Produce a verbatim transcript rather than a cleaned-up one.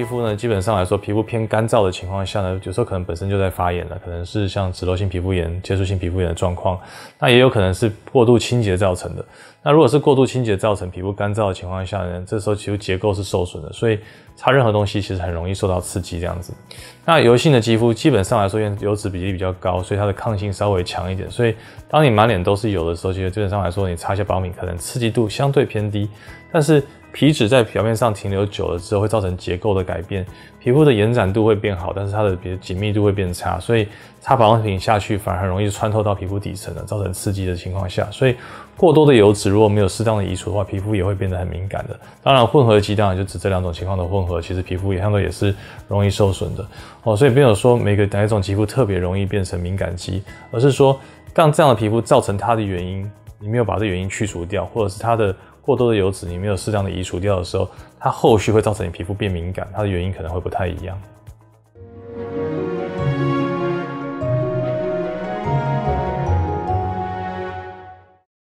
肌肤呢，基本上来说，皮肤偏干燥的情况下呢，有时候可能本身就在发炎了，可能是像脂漏性皮肤炎、接触性皮肤炎的状况，那也有可能是过度清洁造成的。那如果是过度清洁造成皮肤干燥的情况下呢，这时候其实结构是受损的，所以擦任何东西其实很容易受到刺激这样子。那油性的肌肤基本上来说，因为油脂比例比较高，所以它的抗性稍微强一点，所以当你满脸都是油的时候，其实基本上来说，你擦一些保养品可能刺激度相对偏低，但是皮脂在表面上停留久了之后，会造成结构的改变，皮肤的延展度会变好，但是它的紧密度会变差，所以擦保养品下去反而很容易穿透到皮肤底层的，造成刺激的情况下，所以过多的油脂如果没有适当的移除的话，皮肤也会变得很敏感的。当然，混合肌当然就指这两种情况的混合，其实皮肤也相对也是容易受损的哦。所以没有说每个哪一种肌肤特别容易变成敏感肌，而是说让这样的皮肤造成它的原因，你没有把这原因去除掉，或者是它的过多的油脂你没有适当的移除掉的时候，它后续会造成你皮肤变敏感，它的原因可能会不太一样。